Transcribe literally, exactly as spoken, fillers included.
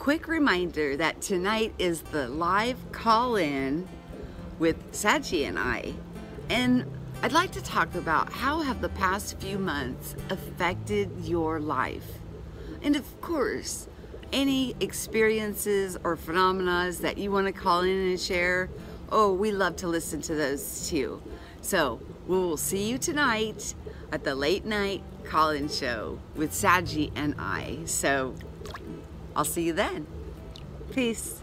quick reminder that tonight is the live call-in with Saji and I. And I'd like to talk about how have the past few months affected your life. And of course, any experiences or phenomena that you want to call in and share, oh, we love to listen to those too. So we will see you tonight at the late night call-in show with Saji and I. So I'll see you then. Peace.